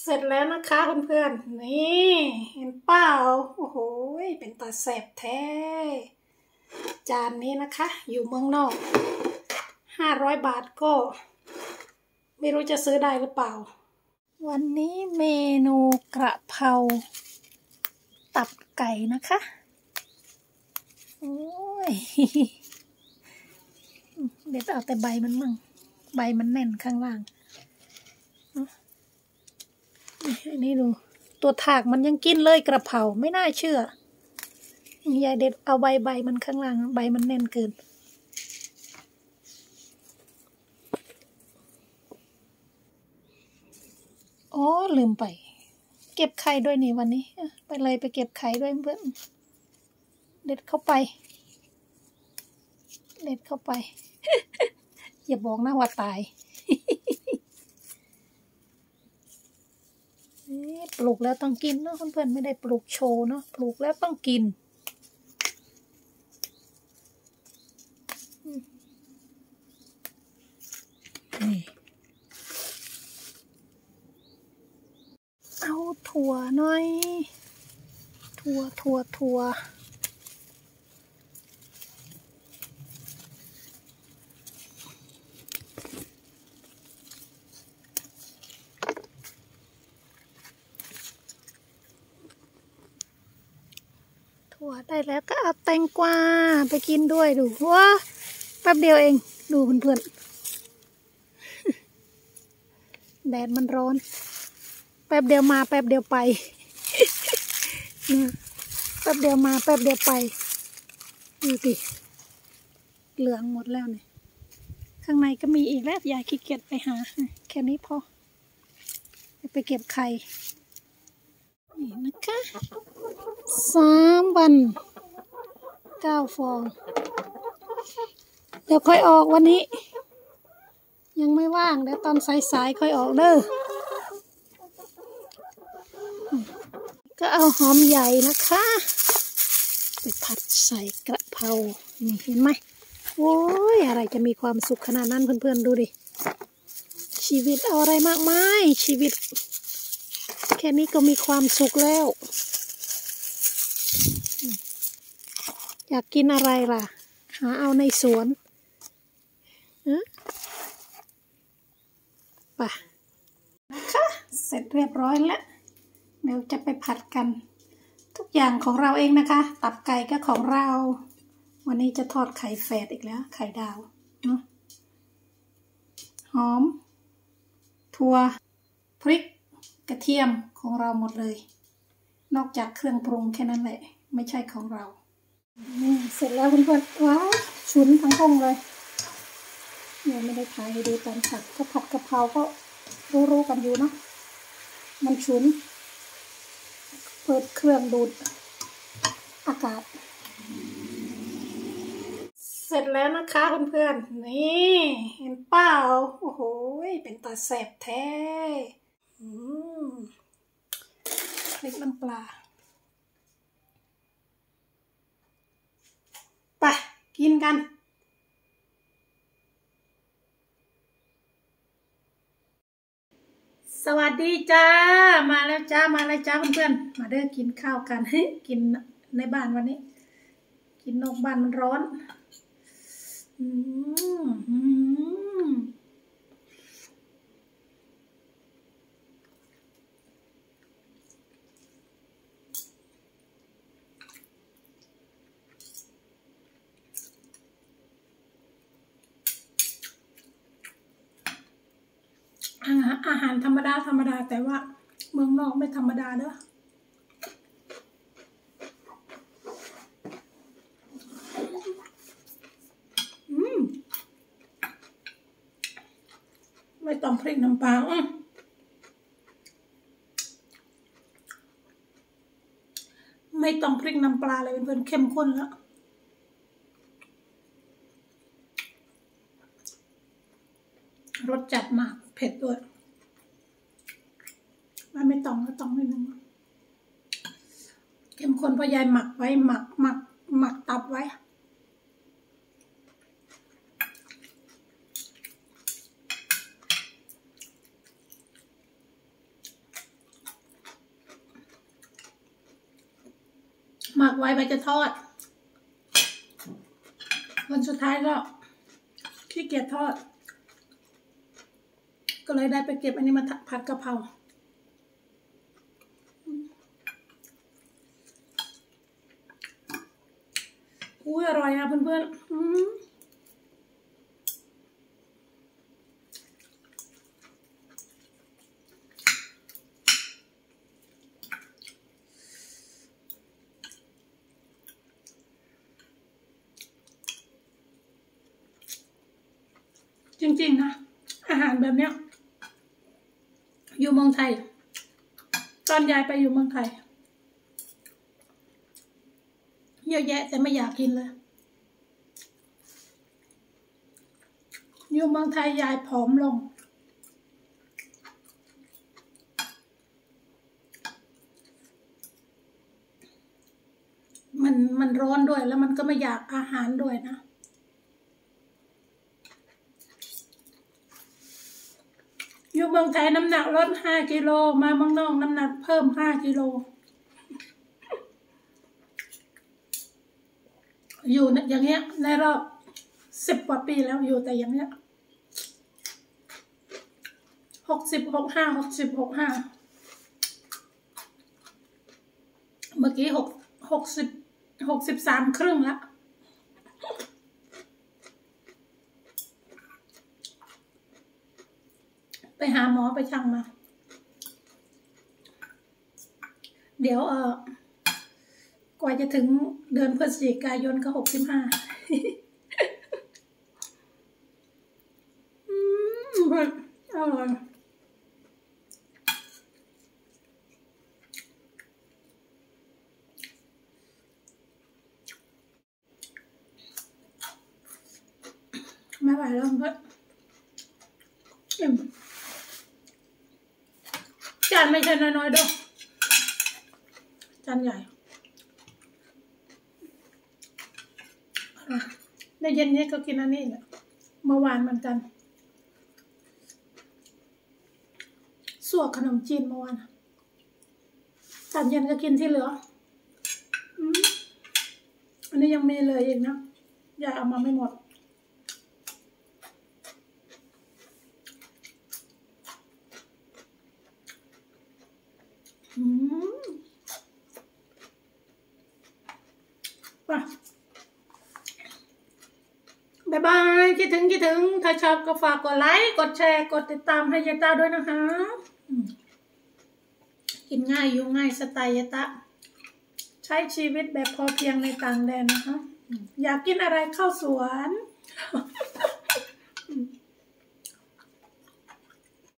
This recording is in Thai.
เสร็จแล้วนะคะเพื่อนๆนี่เห็นเปล่าโอ้โหเป็นตาแสบแท้จานนี้นะคะอยู่เมืองนอก500 บาทก็ไม่รู้จะซื้อได้หรือเปล่าวันนี้เมนูกระเพราตับไก่นะคะโอ้ยเดี๋ยวเอาแต่ใบมันมั่งใบมันแน่นข้างล่างอันนี้ดูตัวถากมันยังกินเลยกระเพราไม่น่าเชื่อยายเด็ดเอาใบมันข้างล่างใบมันแน่นเกินอ๋อลืมไปเก็บไข่ด้วยนี่วันนี้ไปเลยไปเก็บไข่ด้วยเพื่อนเด็ดเข้าไปเด็ดเข้าไป อย่าบอกนะว่าตาย ปลูกแล้วต้องกินเนาะเพื่อนๆไม่ได้ปลูกโชว์เนาะปลูกแล้วต้องกินนี่เอาถั่วหน่อยถั่วได้แล้วก็เอาแตงกวาไปกินด้วยดูว้าแป๊บเดียวเองดูเพื่อนๆแดดมันร้อนแป๊บเดียวมาแป๊บเดียวไป แป๊บเดียวมาแป๊บเดียวไปดูสิเหลืองหมดแล้วเนี่ยข้างในก็มีอีกแล้วยายขี้เกียจไปหาแค่นี้พอไปเก็บไข่นี่นะคะ3 วัน 9 ฟองเดี๋ยวค่อยออกวันนี้ยังไม่ว่างเดี๋ยวตอนสายๆค่อยออกเด้อก็เอาหอมใหญ่นะคะไปผัดใส่กระเพรานี่เห็นไหมโอ้ยอะไรจะมีความสุขขนาดนั้นเพื่อนๆดูดิชีวิตเอาอะไรมากมายชีวิตแค่นี้ก็มีความสุขแล้วอยากกินอะไรล่ะหาเอาในสวนป่ะนะคะเสร็จเรียบร้อยแล้วเดี๋ยวจะไปผัดกันทุกอย่างของเราเองนะคะตับไก่ก็ของเราวันนี้จะทอดไข่แฝดอีกแล้วไข่ดาวเนาะหอมถั่วพริกกระเทียมของเราหมดเลยนอกจากเครื่องปรุงแค่นั้นแหละไม่ใช่ของเราเสร็จแล้วเพื่อนๆว้าวฉุนทั้งห้องเลยเนี่ยไม่ได้ถ่ายให้ดูตอนผัดก็ผัดกะเพราก็รู้กันอยู่เนาะมันฉุนเปิดเครื่องดูดอากาศเสร็จแล้วนะคะเพื่อนๆนี่เห็นเปล่าโอ้โหเป็นตาแสบแท้พริกน้ำปลาไปกินกันสวัสดีจ้ามาแล้วจ้าเพื่อนๆมาเด้อกินข้าวกันกินในบ้านวันนี้กินนอกบ้านมันร้อนอาหารธรรมดาแต่ว่าเมืองนอกไม่ธรรมดาเด้อไม่ต้องพริกน้ำปลาไม่ต้องพริกน้ำปลาเลยเพื่อนๆเข้มข้นแล้วรสจัดมากเผ็ดด้วยไม่ต้องก็ต้องนิดนึงเข้มข้นเพราะยายหมักไว้หมักตับไว้หมักไว้ไปจะทอดวันสุดท้ายก็ขี้เกียจทอดก็เลยได้ไปเก็บอันนี้มาผัดกะเพราอุ้ยอร่อยอ่ะเพื่อนๆจริงๆนะอาหารแบบเนี้ยอยู่เมืองไทยตอนยายไปอยู่เมืองไทยเยอะแยะแต่ไม่อยากกินเลยอยู่เมืองไทยยายผอมลงมันร้อนด้วยแล้วมันก็ไม่อยากอาหารด้วยนะอยู่เมืองไทยน้ำหนักลด5 กิโลมาเมืองนอกน้ำหนักเพิ่ม5 กิโลอยู่อย่างเงี้ยในรอบ10 กว่าปีแล้วอยู่แต่อย่างเงี้ย65 เมื่อกี้63 ครึ่งละไปหาหมอไปชั่งมาเดี๋ยวกว่าจะถึงเดือนพฤศจิกายนก็65อร่อยไม่ไหวแล้วก็จานไม่ใช่น้อยๆด้วยจานใหญ่ในเย็นนี้ก็กินอันนี้แหละเมื่อวานเหมือนกันสั่วขนมจีนเมื่อวานตอนเย็นก็กินที่เหลืออันนี้ยังมีเลยอีกนะยายเอามาไม่หมดบ๊ายบายคิดถึงถ้าชอบก็ฝากกดไลค์กดแชร์กดติดตามให้ยายตาด้วยนะคะกินง่ายอยู่ง่ายสไตล์ยายตาใช้ชีวิตแบบพอเพียงในต่างแดนนะคะอยากกินอะไรเข้าสวน